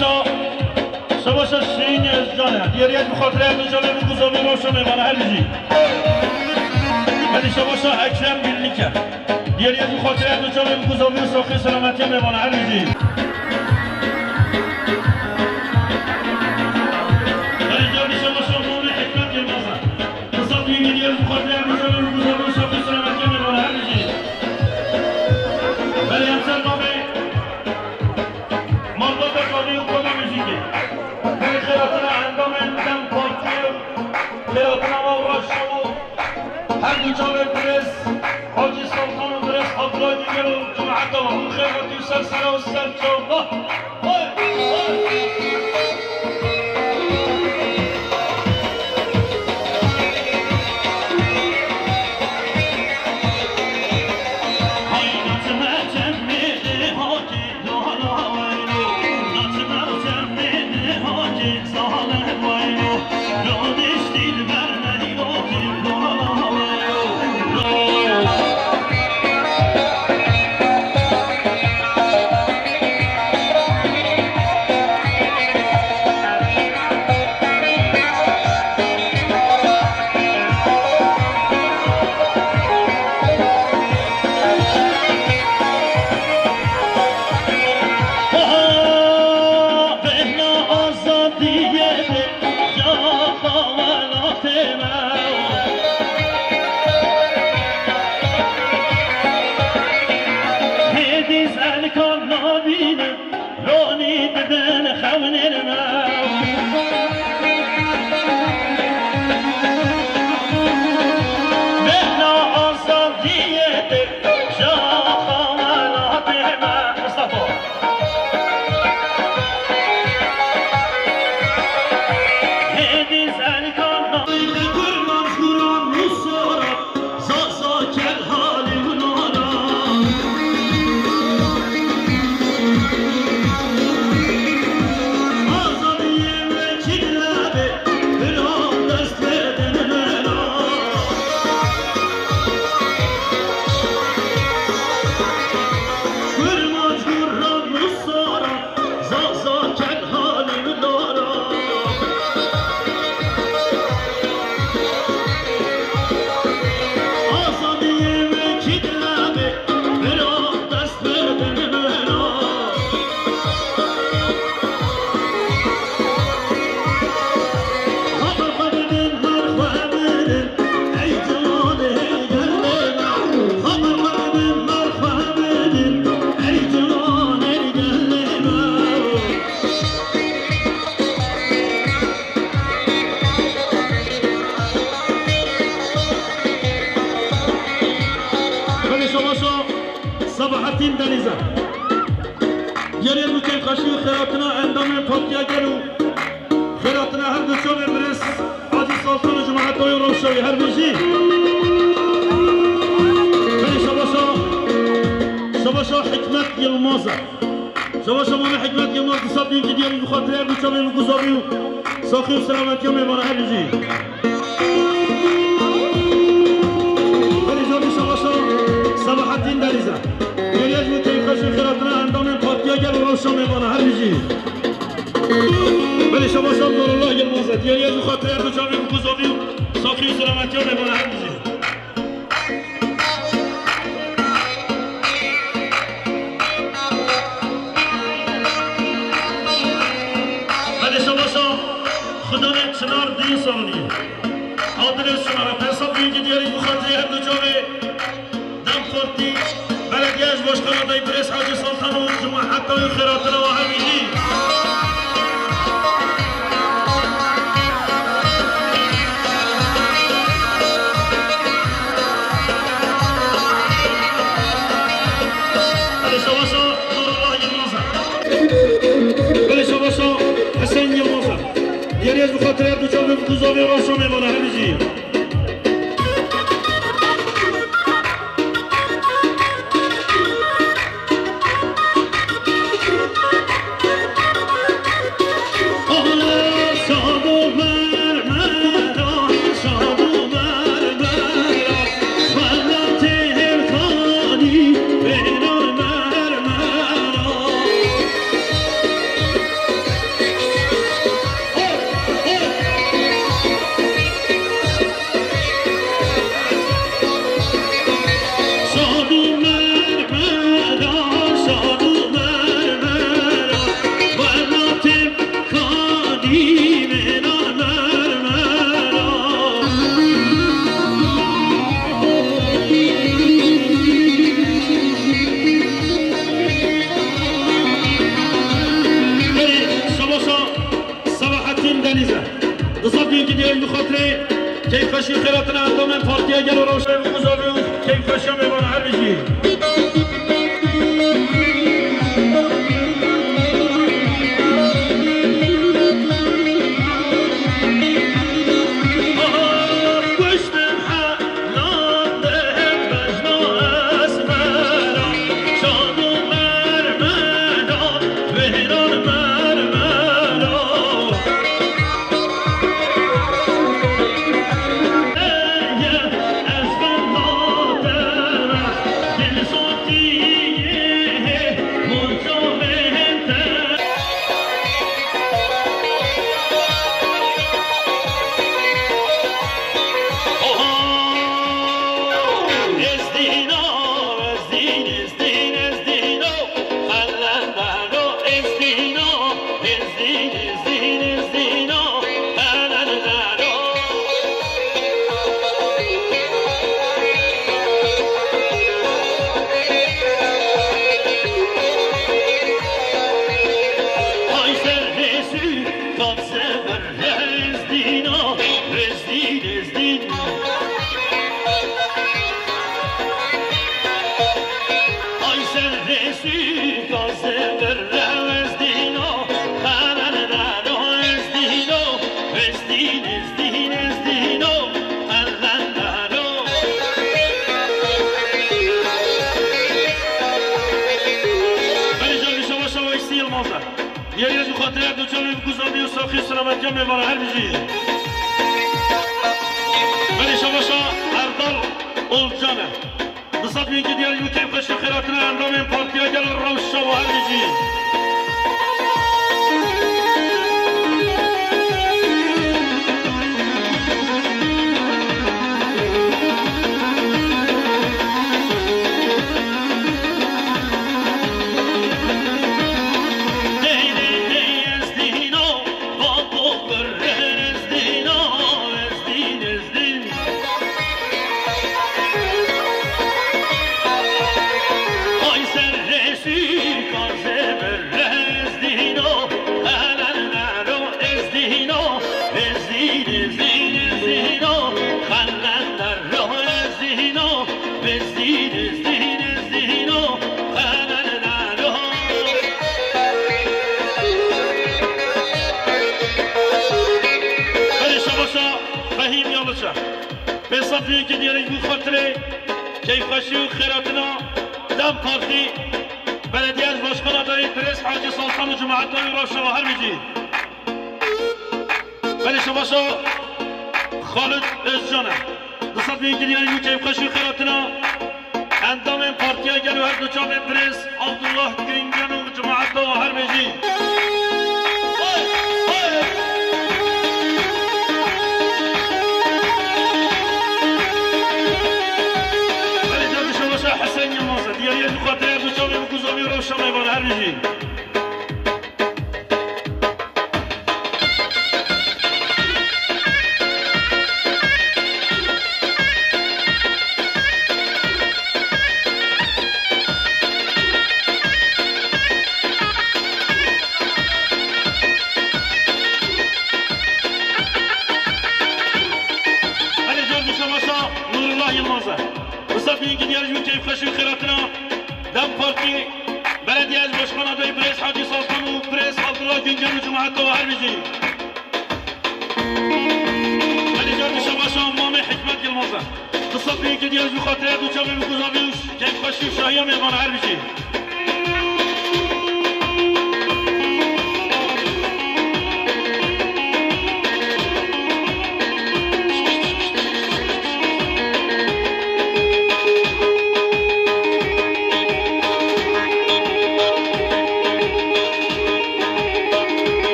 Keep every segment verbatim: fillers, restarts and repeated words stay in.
شباشا شباشا شیرین جانه دیریت بخاطر اردوجانه بگذابی روشا میمانه هر بیجی ولی شباشا اکرم بیرنیکه دیریت بخاطر اردوجانه بگذابی و ساخی سلامتی میمانه هر بیجی ولی جانی شباشا مون حکمت یلمازه تصادی دیریت بخاطر اردوجانه بگذابی و ساخی سلامتی میمانه هر بیجی ولی همسر نامه ماندات قاضی و کلا موسیقی ولی خیراتنا اندام اندام پارتی خیراتنا و راشو هر دو جامعه برس حاجی سلطان و برس حضرات دیگر و جماعت و اون خیراتی و سرسره و سرچه صباحتين دنيزة يري المكان خشيو خيراتنا عندما فاتيا قالوا خيراتنا هر دو شوه برس عادي سلطان جماعة دوي روشوي هر بيجي خلي شباشا شباشا حكمت يلمازة شباشا مانا حكمت يلمازة تصدين كي ديالي بخاطر هر دو شوه مقصابيو ساخي و سلامت يومي مانا هر بيجي خلي جاني شباشا صباحتين دنيزة یه جور که خشی خیراتنا اندام پاتیا گل روشن میمانه هر بیجی ولی شما شام دور الله گل مازد یه جور خاطر هر دو جامعه بکوزابی و صافی و سلامتی ها میمانه هر بیجی ولی شما شام خدا نه چنار دی سالونی آدرس شما را پساب بیگی دیاری بخاطر هر دو جامعه دم خورتی بلدیاش باشقانا دای پرس حاجی سلطان و جمعه حتی و خیراتنا و همیدی بلی شباشا نور الله یلمازه بلی شباشا حسین یلمازه یعنی از بخاطر هر دو جامعه بگذابی راشا میمانه همیدی کشی خیراتنا اندام پارتیا گل و روشن و گذابی و کیف کشی میوان هر بجی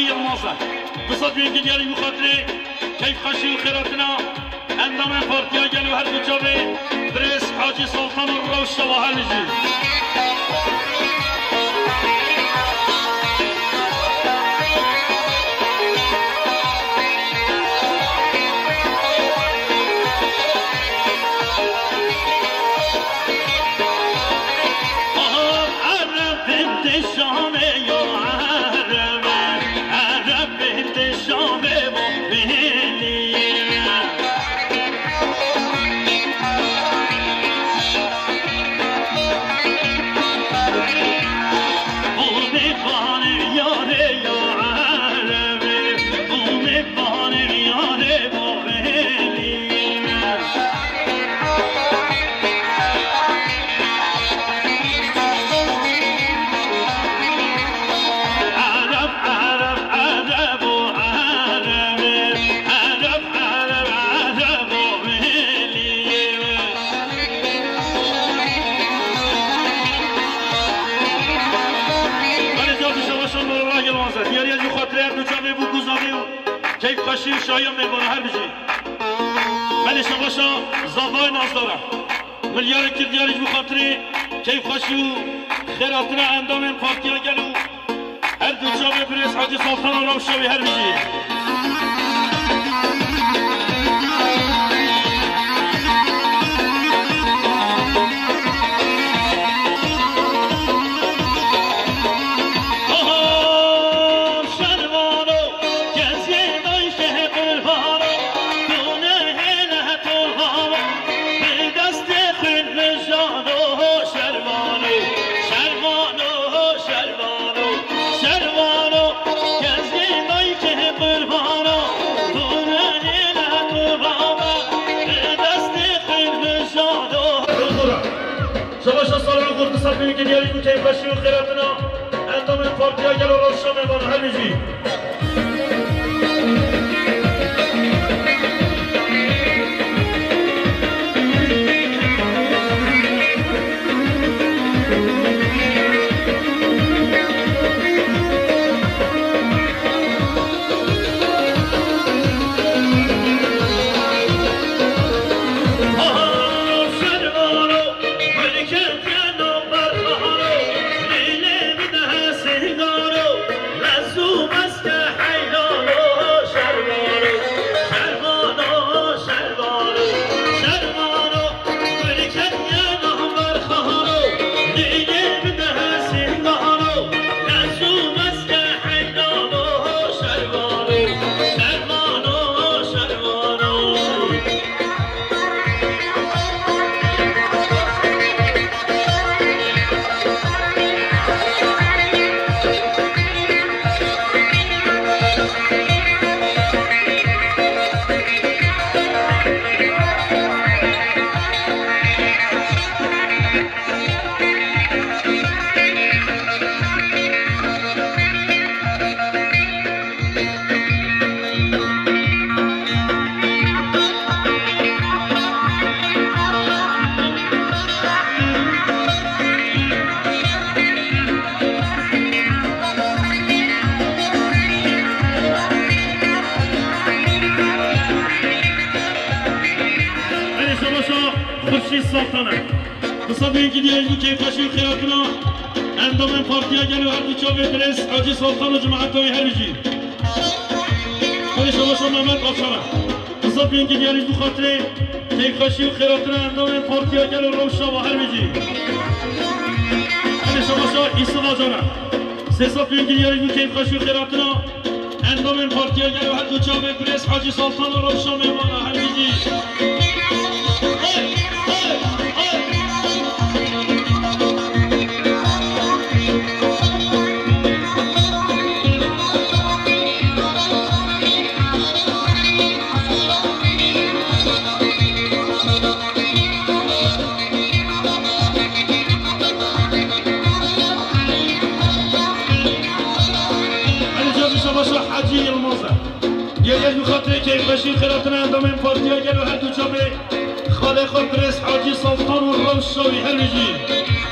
حاجی الماسه بصد بین که دیاری بخاطره کیف خشی و خیراتنا اندام پارتیا گلو هر دو جاوه برس حاجی سلطان و روش شواهر نجی خشی شایم میبانه هر بجی من شباشا زاوای ناز دارم ملیار کردیارش بخاطری کیف خشی و خیراتنا اندام پارتیا گلو هر دو جا بپریس حاجی سلطان و روشاوی هر بجی بین که دیاری بود کیف خشی و خیراتنا اندام پارتیا گلو روشا میبانه هر میجی سلطانه بصد بین که دیاری بود کیف خشی و خیراتنا اندام پارتیا گلو هر دو جاوه برس حاجی سلطان و جماعتوی هر بجی خودش باشا محمد قفشانه بصد بین که دیاری بود خاطره کیف خشی و خیراتنا اندام پارتیا گلو روشا و هر بجی خودش باشا ایسا جانه سه بین که دیاری بود کیف خشی و خیراتنا اندام پارتیا گلو هر دو جاوه برس حاجی سلطان و روشا میبانه هر بجی حاجی الماسه یه بخاطر کیف خشی خیراتنا اندام پارتیا گلو هر دو جاوه خاله خود برس حاجی سلطان و روشاوی هر بجی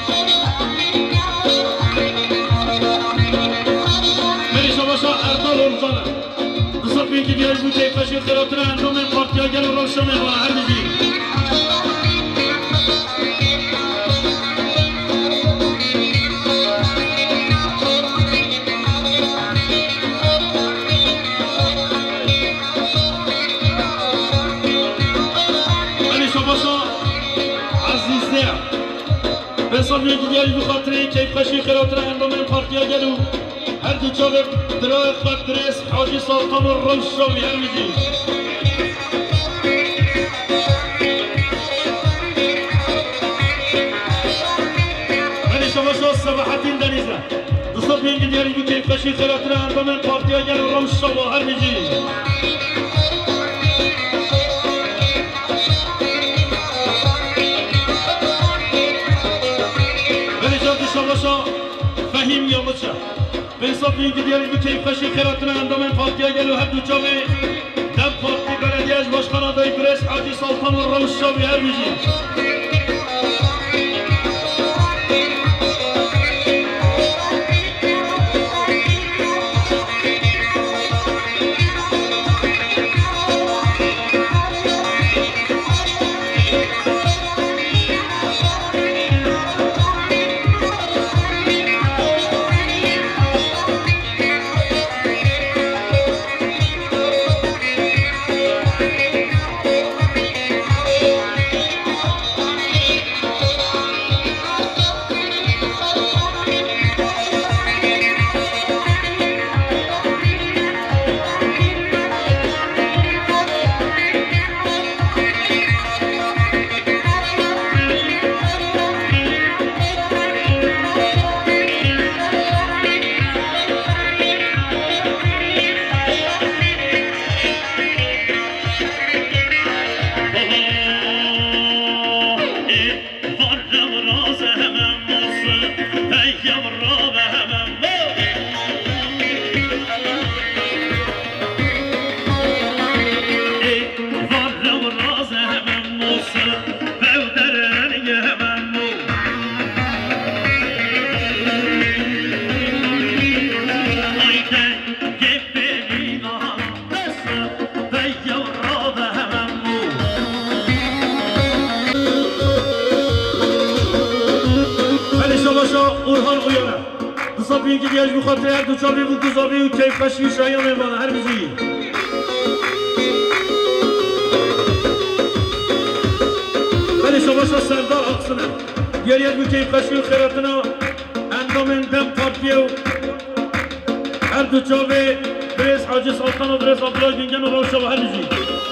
بریشا باشا اردال یکی دیگه بود کیفش خیراتون اندام پارتیا گل و روشا میخواه هر میزی ولی شما عزیزه بسام یکی دیگه به خاطر کیفش خیراتون اندام پارتیا گل و هر دو چاوه درای خاطرس حاجی سلطان و روشا می هر میزی صباحتين دنيزة تصب ينجد يا رجل كيف خشي خيراتنا عند من بارتيا جل روشة وهرمجي بني جلد شباشا فهيم يا مچا بنصب ينجد يا رجل كيف خشي خيراتنا عند من بارتيا جل وهدو جامي دم بارتي بلدياج باشخانا داي برس حاجي سلطان الروشة وهرمجي یکی دیگه بخاطر هر دو چاوی بود گذابی و کیف خشوی شایان میمانه هر میزی ولی شباشا سردار اقصنه گرید بود کیف خشوی و خیراتنا اندام اندم پارتیه و هر دو چاوی برس حاجی سلطان و برس عبدالله گنگن و روشا و هر میزی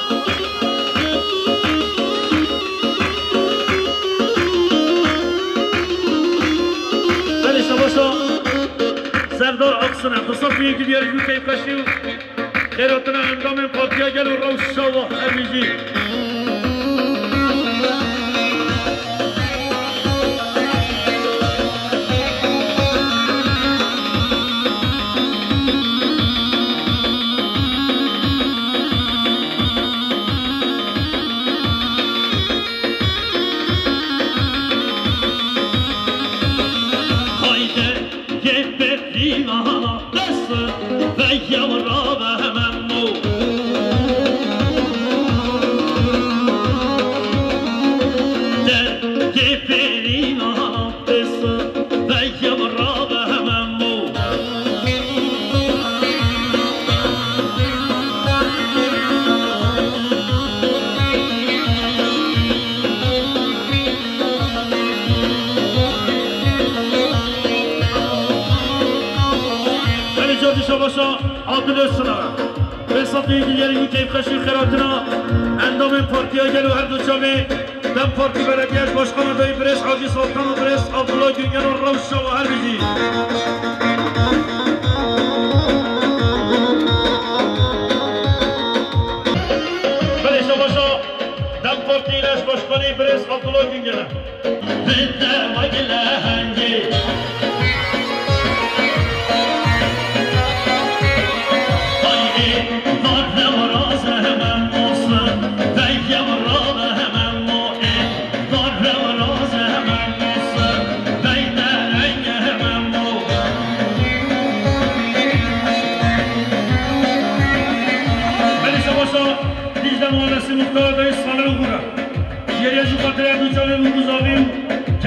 ولی شباشا سردار اقصنه تصف یکی دیگه جو کیف خشی و خیراتنا اندام پارتیا گل و روشا و همیجی عادل السنارة بساطي دیگری کیف خشی خیراتنا اندام پارتیا گلو هر دو چاوی دم پارتی بلدیش باشخانه دای برس حاجی سلطان و برس عبدالله گنگن و روشا و هر بیزی بله شباشا دم پارتی ایلش باشخانه برس عبدالله گنگن بده مگله هنگی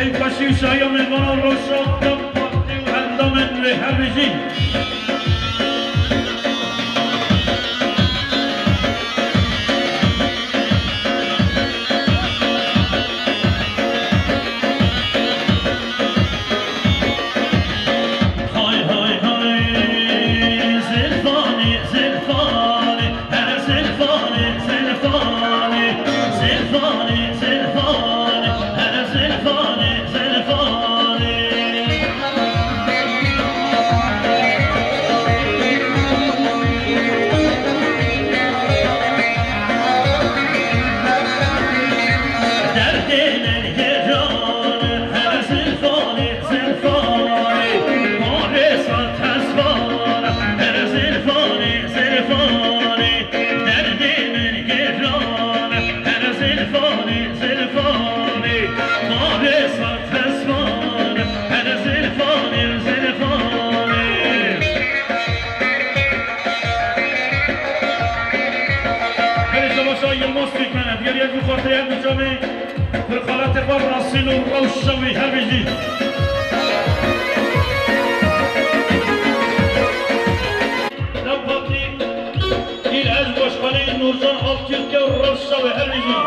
كيف كشي شايم من الرشاق دم وقتي وهندم من هرجي الراسل والروشوي هبجي نبطي العز وشقلي نورزان التلك والروشوي هبجي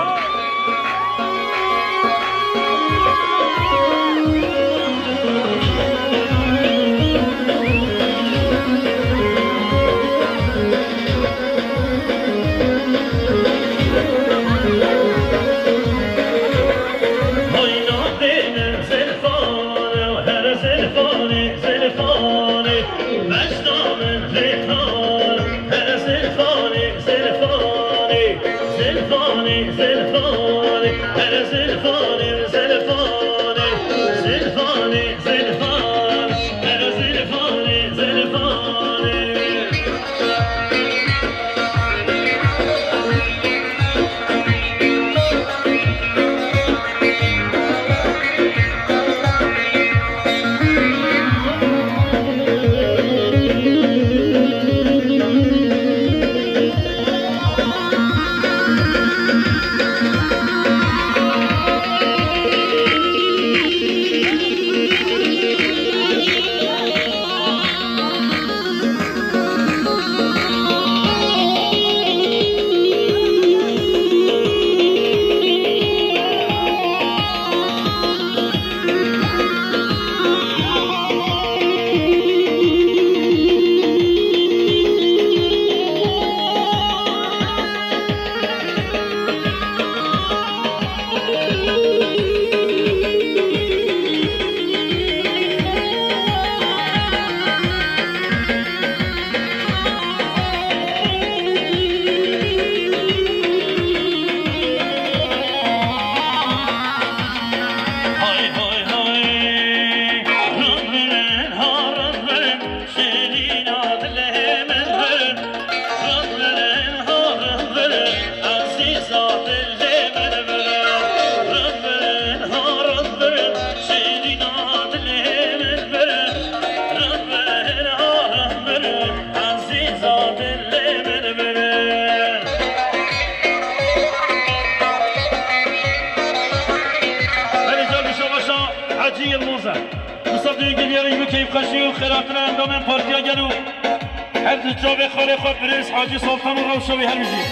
جواب خاله خود برس حاجی سلطان و روشوی هر میزی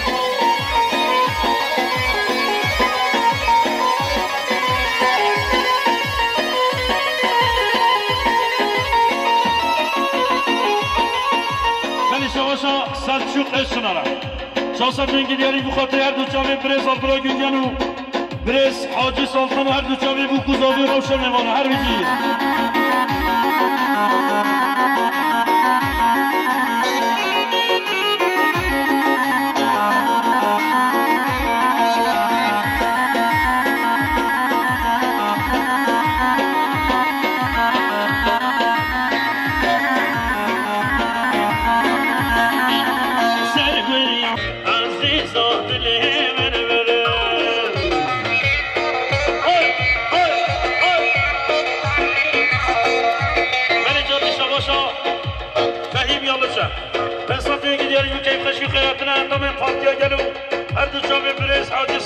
ولی شواشا سلچوق اشنارا شاسا جنگی دیاری بخاطر هر دو جواب برس آبرا گنگنو برس حاجی سلطان و هر دو جواب بو کوزاوی روشو میمانه هر میزی هر دو جامعه برس حاجی